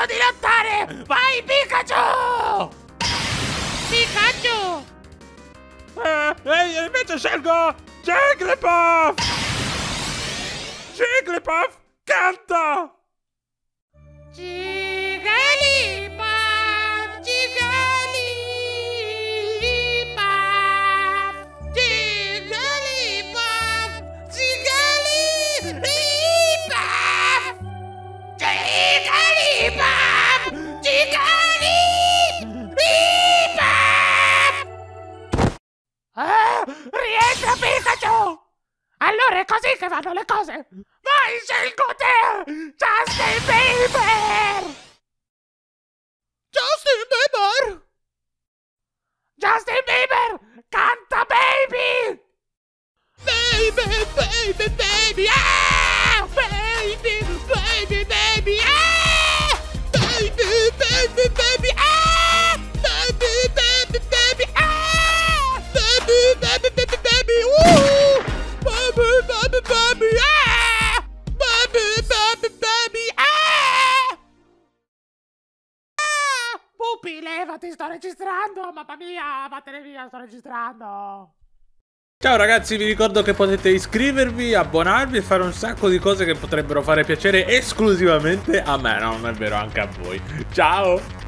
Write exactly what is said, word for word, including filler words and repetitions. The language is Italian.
finito di lottare! Vai, Pikachu! Pikachu! Eh, e invece scelgo Jigglypuff! Jigglypuff, canta! Jigglypuff, Jigglypuff, Jigglypuff, Jigglypuff, Jigglypuff, Jigglypuff. Ah, rientra Pikachu! Allora è così che vanno le cose! Vai, scelgo te! Justin Bieber! Justin Bieber! Justin Bieber! Canta Baby! Baby, baby, baby! Ah! Baby, baby, baby! Ah! Baby, baby, baby! Ah! Baby, baby, baby! Ah! Baby, baby, baby, baby! Uh! Baby, baby, baby! Ah! Baby, baby, baby! Ah! Ah! Pupi, levati, sto registrando! Mamma mia, vattene via, sto registrando! Ciao ragazzi, vi ricordo che potete iscrivervi, abbonarvi e fare un sacco di cose che potrebbero fare piacere esclusivamente a me, no, non è vero, anche a voi. Ciao!